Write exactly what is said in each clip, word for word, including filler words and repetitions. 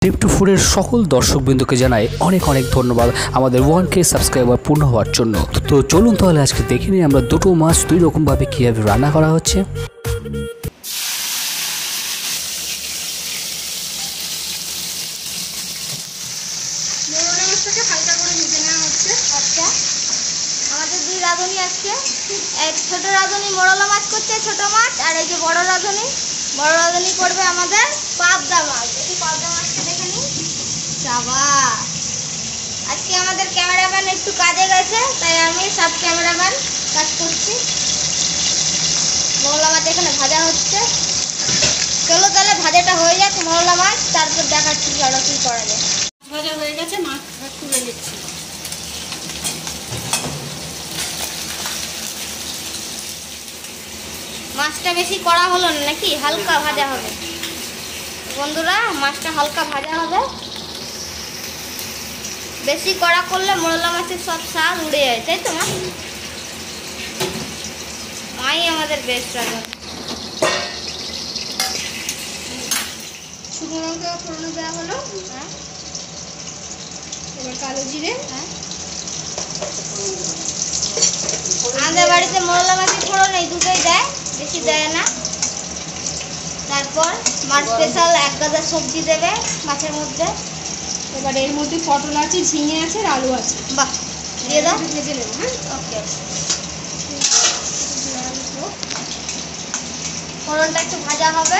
টিপটু ফুডের সকল দর্শকবৃন্দকে জানাই অনেক অনেক ধন্যবাদ আমাদের ওয়ান কে সাবস্ক্রাইবার পূর্ণ হওয়ার জন্য। তো চলুন তাহলে আজকে দেখে নিই আমরা দুটো মাছ দুই রকমভাবে কীভাবে রান্না করা হচ্ছে। আমাদের দুই রাঁধুনি আজকে, এক ছোট রাঁধুনি মোরলা মাছ করছে, ছোট মাছ, আর এই যে বড় রাঁধুনি বড় রাঁধুনি করবে আমাদের পাবদা মাছ। এই পাবদা মাছটা দেখে নিই। সাবাস, আজকে আমাদের ক্যামেরাম্যান একটু কাজে গেছে, তাই আমি সব ক্যামেরাম্যান কাজ করছি। মোরলা মাছ এখানে ভাজা হচ্ছে। চলো তাহলে ভাজাটা হয়ে যাক মোরলা মাছ, তারপর দেখাচ্ছি আরো কি করা যায়। ভাজা হয়ে গেছে, মাছ তুলে নিচ্ছি। মাছটা বেশি কড়া হলো না নাকি, হালকা ভাজা হবে বন্ধুরা, মাছটা হালকা ভাজা হবে। বেশি কড়া করলে মোরলা মাছের সব স্বাদ উড়ে যায়, তাই তো মা? মাই আমাদের বেস্ট রান্না। শুকনো লঙ্কা ফোড়নে দেওয়া হলো, হ্যাঁ, এবার কালো জিরে। হ্যাঁ, আমাদের বাড়িতে মোরলা মাছের ফোড়ন এই দুটোই দেয়, বেশি দেয় না। তারপর মাছ স্পেশাল এক গাদা সবজি দেবে মাছের মধ্যে। এবার এর মধ্যে পটল আছে, ঝিঙে আছে, আর আলু আছে। বাহ, দিয়ে দাও। ভেজে নেবো। হ্যাঁ, ওকে, ফোড়নটা একটু ভাজা হবে।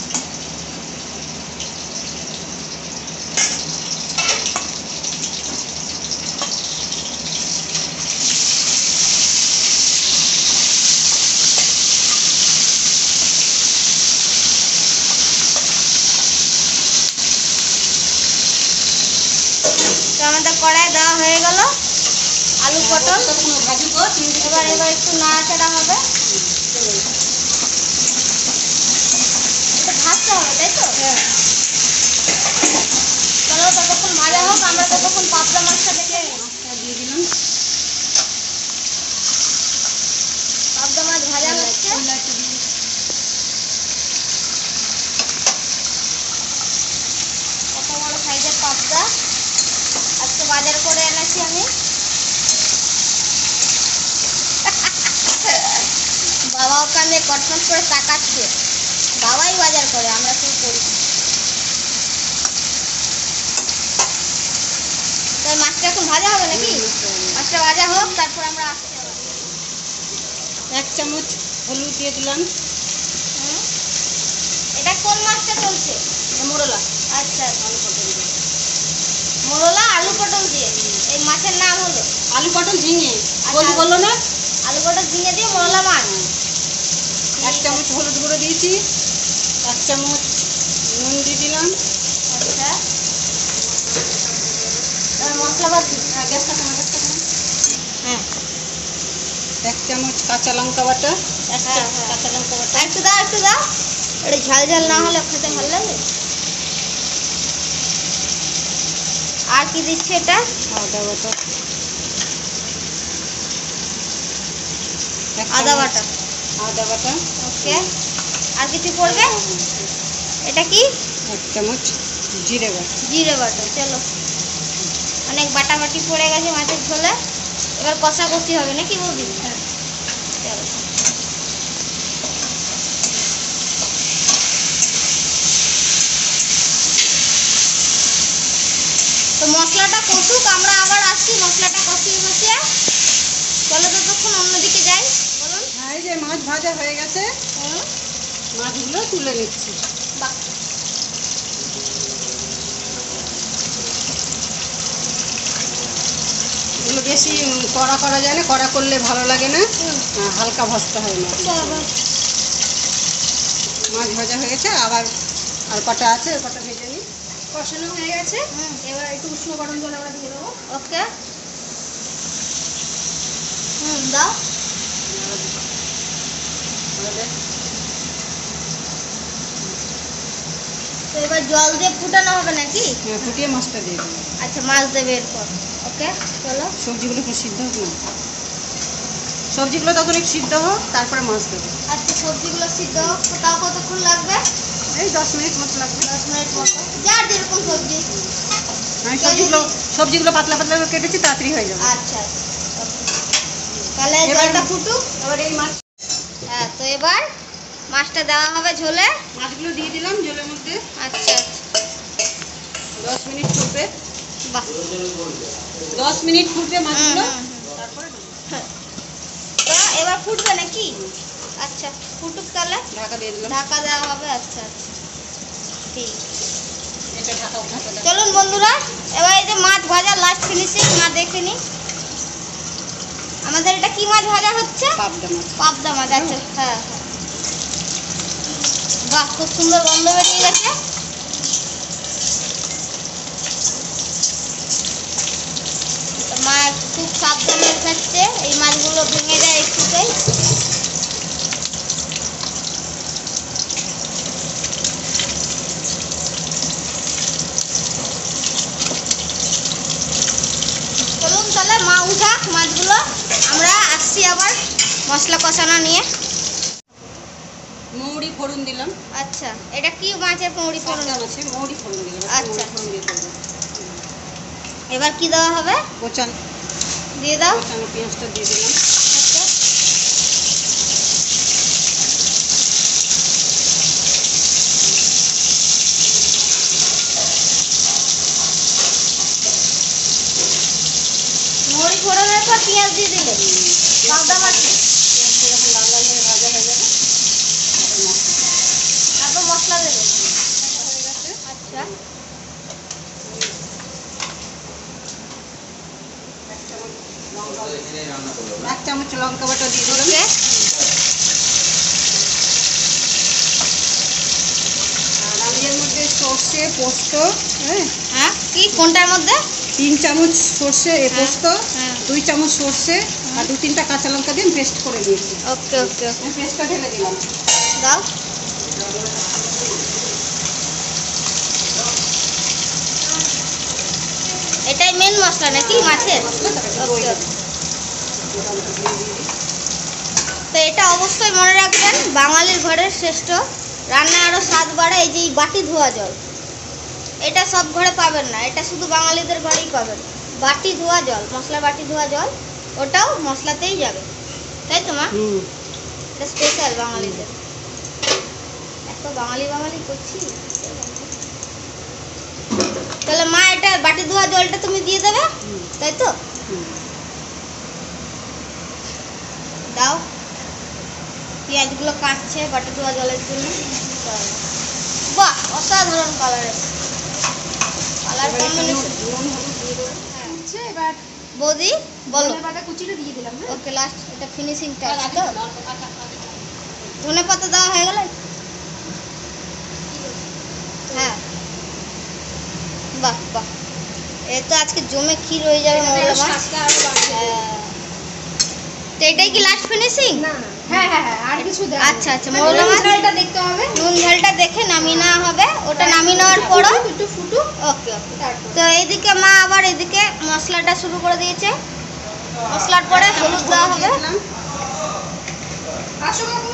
আমাদের কড়াই দেওয়া হয়ে গেল আলু পটল। এবার এবার একটু নাড়াচাড়া হবে, ভাজতে হবে, তাই তো? হ্যাঁ, চলো ততক্ষণ ভাজা হোক, আমরা ততক্ষণ পাবদা মাছটা দেখে দিয়ে দিলাম। পাবদা মাছ ভাজা হচ্ছে। কত বড় সাইজের পাবদা আজকে বাজার করে এনেছি আমি। বাবা ওখানে কটমট করে তাকাচ্ছে, বাবাই বাজার করে, আমরা কি করি। তাই মাছটা এখন ভাজা হবে নাকি? মাছটা ভাজা হোক, তারপর আমরা আসতে হবে। এক চামচ হলুদ দিয়ে দিলাম। হুম, এটা কোন মাছটা চলছে? মোরলা। আচ্ছা, মোরলা আলু পটল দিয়ে। এই মাছের নাম হলো আলু পটল ঝিঙে আচ্ছা, বললো না। আলু পটল ঝিঙে দিয়ে মোরলা মাছ। এক চামচ হলুদ গুঁড়ো দিয়েছি, এক চামচ নুন দিয়ে দিলাম। আচ্ছা, আর মশলা বাটি। হ্যাঁ, গ্যাসটা কমা, গ্যাসটা কমা। হ্যাঁ, এক চামচ কাঁচা লঙ্কা বাটা। এক হ্যাঁ, চামচ হ্যাঁ। কাঁচা লঙ্কা বাটা। একটু দাও, একটু দাও, এটা ঝাল ঝাল না হলে খেতে ভালো লাগে। আর কি দিচ্ছে এটা? আদা বাটা। এক আদা চামচ বাটা। আদা বাটা। ওকে, আর কিছু পড়বে? এটা কি? এক চামচ জিরে বাটা। জিরে বাটা। চলো, অনেক বাটাবাটি পড়ে গেছে মাছের ঝোলে, এবার কষাকষি হবে নাকি বৌদি? হ্যাঁ, চলো, তো মশলাটা কষুক, আমরা আবার আসছি মশলাটা কষিয়ে কষিয়ে। চলো ততক্ষণ অন্যদিকে যাই। বলুন। হ্যাঁ, এই যে মাছ ভাজা হয়ে গেছে, হুম, মাছগুলো তুলে নিচ্ছি। বাহ, এগুলো বেশি কড়া করা যায় না, কড়া করলে ভালো লাগে না। হুম, হ্যাঁ, হালকা ভাজতে হয় মাছ। বাবা, মাছ ভাজা হয়ে গেছে, আবার আর কটা আছে, ওই কটা ভেজে নিই। কষানো হয়ে গেছে, হুম, এবার একটু উষ্ণ গরম জল আমরা দিয়ে দেবো। ওকে, হুম, দাও। তো এবার জল দিয়ে ফুটানো হবে নাকি? হ্যাঁ, ফুটিয়ে মাছটা দিয়ে দেবো। আচ্ছা, মাছ দেবে এরপর। ওকে, চলো। সবজিগুলো একটু সিদ্ধ হোক না, সবজিগুলো তখন একটু সিদ্ধ হোক, তারপরে মাছ দেবো। আচ্ছা, সবজিগুলো সিদ্ধ হোক, তাও কতক্ষণ লাগবে? এই দশ মিনিট মতো লাগবে। দশ মিনিট মতো। যার যেরকম সবজি। আমি সবজিগুলো সবজিগুলো পাতলা পাতলা করে কেটেছি, তাড়াতাড়ি হয়ে যাবে। আচ্ছা আচ্ছা। তাহলে জলটা ফুটুক। এবার এই মাছ, হ্যাঁ, তো এবার মাছটা দেওয়া হবে ঝোলে। মাছগুলো দিয়ে দিলাম জলের মধ্যে। আচ্ছা দশ মিনিট ফুটবে। বাহ, দশ মিনিট ফুটবে মাছগুলো। হুম, হুম, হুম। তারপরে তো এবার ফুটবে নাকি? আচ্ছা, ফুটুক তাহলে। ঢাকা দিয়ে দিলাম। ঢাকা দেওয়া হবে। আচ্ছা আচ্ছা, ঠিক। এটা ঢাকা ঢাকা দাও। চলুন বন্ধুরা, এবার এই যে মাছ ভাজা লাস্ট ফিনিশিং মা দেখে নি। আমাদের এটা কি মাছ ভাজা হচ্ছে? পাবদা মাছ। পাবদা মাছ। আচ্ছা, হ্যাঁ হ্যাঁ। বাহ, খুব সুন্দর গন্ধ বেরিয়ে গেছে। তো মা খুব সাবধানে উঠাচ্ছে, এই মাছগুলো ভেঙে যায় একটুতেই। চলুন তাহলে মা উঠাক মাছগুলো, আমরা আসছি আবার মশলা কষানো নিয়ে। মৌরি ফোড়ন দিলাম। আচ্ছা, এটা কি মাছের মৌরি ফোড়ন? পাবদা মাছে মৌরি ফোড়ন দিলাম। আচ্ছা। ফোড়ন দিয়ে দেবো। এবার কি দেওয়া হবে? কোচান দিয়ে দাও। কোচানো পেঁয়াজটা দিয়ে দিলাম। আচ্ছা, মৌরি ফোড়নের পর পেঁয়াজ দিয়ে দিলে পাবদা মাছ, পেঁয়াজটা যখন লাল লাল হয়ে ভাজা হয়ে যাবে, তারপর মশলা দেবে। হয়ে গেছে। আচ্ছা, এক চামচ লঙ্কা বাটা দিয়ে দিলাম। ওকে। আর আমি এর মধ্যে সর্ষে পোস্ত, হ্যাঁ, হ্যাঁ, কি কোনটার মধ্যে? তিন চামচ সর্ষে এ পোস্ত, হ্যাঁ। দুই চামচ সর্ষে আর দু তিনটা কাঁচা লঙ্কা দিয়ে পেস্ট করে দিয়েছি। ওকে ওকে ওকে, আমি পেস্টটা ঢেলে দিলাম। দাও। এটাই মেন মশলা নাকি মাছের? ওকে। তো এটা অবশ্যই মনে রাখবেন, বাঙালির ঘরের শ্রেষ্ঠ রান্না আরও স্বাদ বাড়ে এই যে এই বাটি ধোয়া জল। এটা সব ঘরে পাবেন না, এটা শুধু বাঙালিদের ঘরেই পাবেন। বাটি ধোয়া জল, মশলা বাটি ধোয়া জল, ওটাও মশলাতেই যাবে, তাই তো মা? হুম। এটা স্পেশাল বাঙালিদের। এত বাঙালি বাঙালি করছি। তাহলে মা এটা বাটি ধোয়া জলটা তুমি দিয়ে দেবে, তাই তো? দাও। পেঁয়াজগুলো কাটছে বাটি ধোয়া জলের জন্য। বাহ, অসাধারণ কালার, কালার কম্বিনেশন। এবার বৌদি বলো। পাতা কুচিটা দিয়ে দিলাম। ওকে, লাস্ট এটা ফিনিশিং টাচ তো। ধনে পাতা দেওয়া হয়ে গেল। হ্যাঁ, বাহ বাহ, এ তো আজকে জমে ক্ষীর হয়ে যাবে মোরলা মাছ। হ্যাঁ। তো এটাই কি লাস্ট ফিনিশিং? হ্যাঁ হ্যাঁ হ্যাঁ, আর কিছু দেওয়া আচ্ছা আচ্ছা, মোরলা মাছ ঝালটা দেখতে হবে। নুন ঝালটা দেখে নামিয়ে নেওয়া হবে। ওটা নামিয়ে নেওয়ার পরও একটু ফুটুক। ওকে ওকে। তো এইদিকে মা আবার এদিকে মশলাটা শুরু করে দিয়েছে। মশলার পরে হলুদ দেওয়া হবে। আসো বাবু,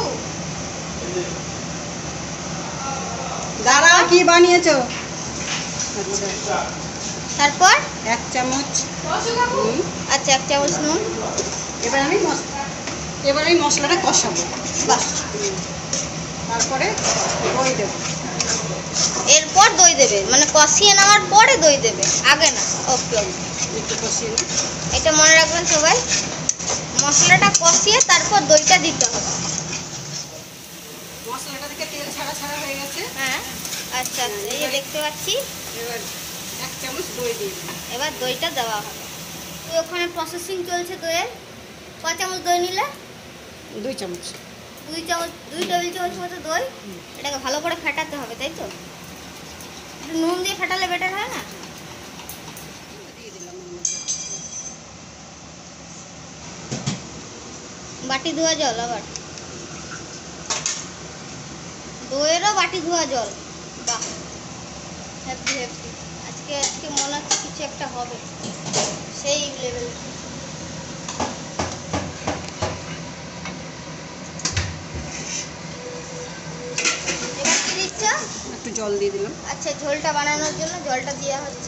দাঁড়াও, কি বানিয়েছো? আচ্ছা, তারপর এক চামচ নুন। আচ্ছা, এক চামচ নুন। এবার আমি মশলা এবার আমি মশলাটা কষাবো। বাহ, তারপরে দই দেবো। এরপর দই দেবে, মানে কষিয়ে নেওয়ার পরে দই দেবে, আগে না? ওকে ওকে, একটু কষিয়ে নিই। এটা মনে রাখবেন সবাই, মশলাটা কষিয়ে তারপর দইটা দিতে হবে। মশলাটা থেকে তেল ছাড়া ছাড়া হয়ে গেছে। হ্যাঁ, আচ্ছা আচ্ছা, এই যে দেখতে পাচ্ছি। এবার এক চামচ দই দিয়ে দিই। এবার দইটা দেওয়া হবে। তো ওখানে প্রসেসিং চলছে দইয়ের। ক চামচ দই নিলে? দুই চামচ। দুই চামচ, দুই টেবিল চামচ মতো দই। এটাকে ভালো করে ফেটাতে হবে, তাই তো? একটু নুন দিয়ে ফেটালে বেটার হয় না? দিয়ে দিলাম এর মধ্যে। বাটি ধোয়া জল আবার, দইয়েরও বাটি ধোয়া জল। বাহ, হ্যাপি হ্যাপি। আজকে আজকে মনে হচ্ছে কিছু একটা হবে সেই লেভেল। এবার কি দিচ্ছ? একটু জল দিয়ে দিলাম। আচ্ছা, ঝোলটা বানানোর জন্য জলটা দেওয়া হচ্ছে।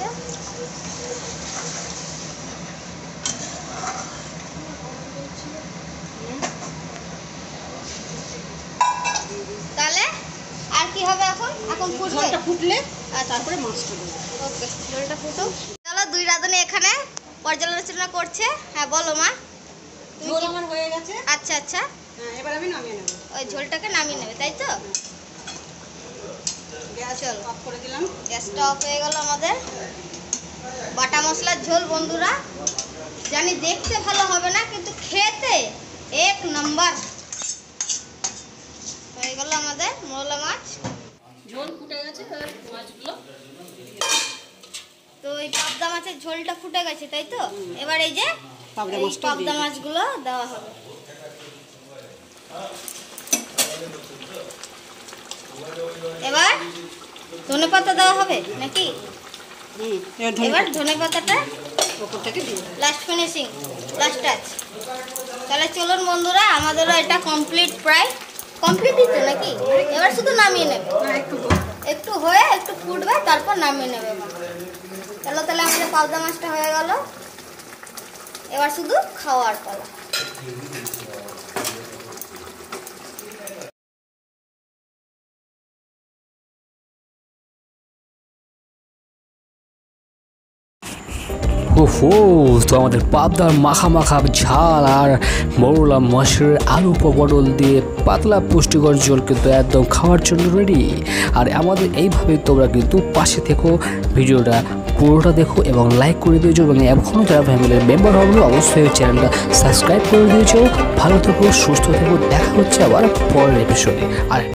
তাহলে আর কি হবে এখন? এখন ফুটবে। ঝোলটা ফুটলে আর তারপরে মাছটা দেবো। ওকে, ঝোলটা ফুটুক। চলো, দুই রাঁধুনি এখানে পর্যালোচনা করছে। হ্যাঁ বলো মা। ঝোল আমার হয়ে গেছে। আচ্ছা আচ্ছা, হ্যাঁ, এবার আমি নামিয়ে নেব। ওই ঝোলটাকে নামিয়ে নেবে, তাই তো? গ্যাস চল। অফ করে দিলাম। গ্যাসটা অফ হয়ে গেল আমাদের। বাটা মশলার ঝোল বন্ধুরা, জানি দেখতে ভালো হবে না, কিন্তু খেতে এক নাম্বার হয়ে গেল আমাদের মোরলা মাছ। ঝোল ফুটে গেছে, এবার মাছগুলো। তো এই পাবদা মাছের ঝোলটা ফুটে গেছে, তাই তো? এবার এই যে পাবদা এই মাছটা পাবদা দিয়ে মাছগুলো দেওয়া হবে। এবার ধনে পাতা দেওয়া হবে নাকি? হুম, এবার এবার ধনে ধনে পাতাটা ওপর থেকে দিয়ে দেবো। Last finishing, last touch. তাহলে চলুন বন্ধুরা, আমাদেরও এটা কমপ্লিট, প্রায় কমপ্লিটই তো নাকি? এবার শুধু নামিয়ে নেবে, হ্যাঁ, একটু একটু হয়ে একটু ফুটবে, তারপর নামিয়ে নেবে। চলো, তাহলে আমাদের পাবদা মাছটা হয়ে গেল। এবার শুধু খাওয়ার পালা। ওহো, তো আমাদের পাবদার মাখা মাখা ঝাল আর মোরলা মাছের আলু পটল দিয়ে পাতলা পুষ্টিকর ঝোল কিন্তু একদম খাওয়ার জন্য রেডি। আর আমাদের এইভাবে তোমরা কিন্তু পাশে থেকো, ভিডিওটা পুরোটা দেখো এবং লাইক করে দিয়েছো, এবং এখনও যারা ফ্যামিলির মেম্বার হবে অবশ্যই চ্যানেলটা সাবস্ক্রাইব করে দিয়েছো। ভালো থেকো, সুস্থ থেকো, দেখা হচ্ছে আবার পরের এপিসোডে। আর